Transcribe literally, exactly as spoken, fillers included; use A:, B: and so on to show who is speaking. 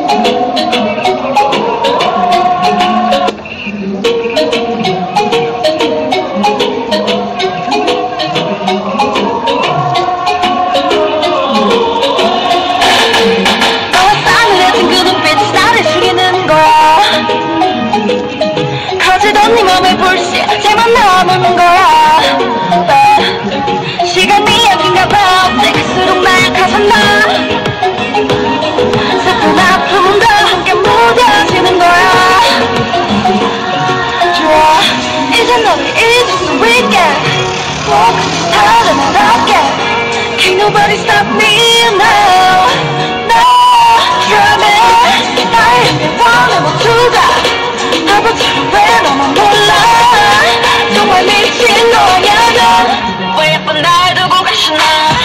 A: 네 맘에 불씨 제만 남은 거야. 왜 시간이 여긴가 봐. 내 갈수록 나약해졌나. 슬픈 아픔도 함께 무뎌지는 거야. 좋아 이제 너를 잊을 수 있게 꼭 같이 살아나갈게. Can't nobody stop me now. No promise 나의 원해 모두가 바보처럼 왜 너만 몰라. 정말 미친 너냐면 왜 예쁜 날 두고 가시나.